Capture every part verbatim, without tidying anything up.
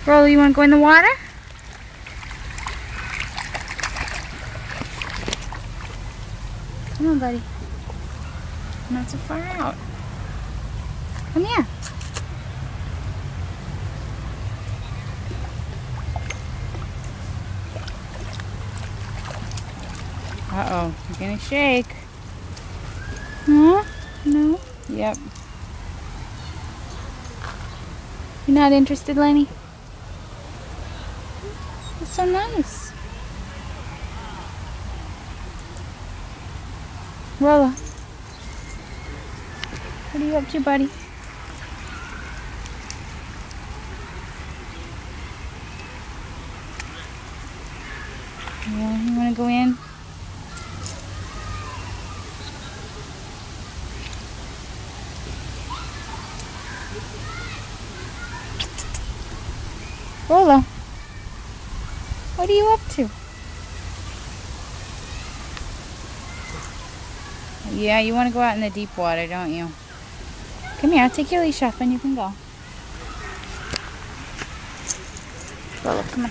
Rolo, you want to go in the water? Come on, buddy. Not so far out. Come here. Uh-oh, you're gonna shake. Huh? No? Yep. You're not interested, Lenny? It's so nice. Rolo, what are you up to, buddy? Yeah, you want to go in? Rolo, what are you up to? Yeah, you want to go out in the deep water, don't you? Come here, I'll take your leash off and you can go. Rolo, come on.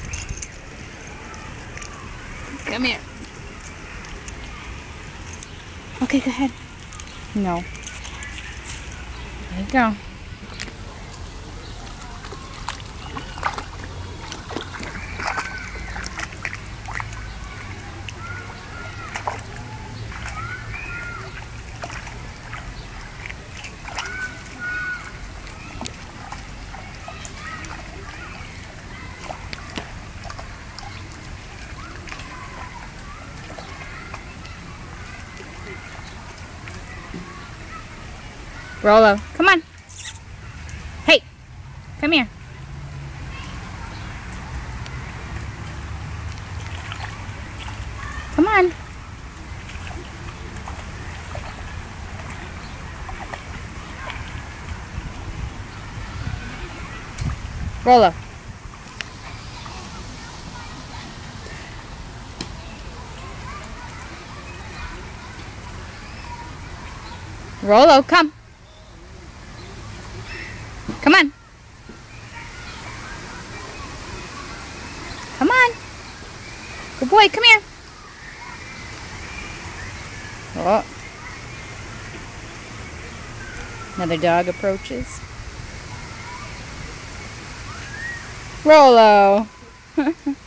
Come here. Okay, go ahead. No. There you go. Rolo, come on. Hey, come here. Come on. Rolo. Rolo, come. Come on. Come on. Good boy, come here. Oh. Another dog approaches. Rolo.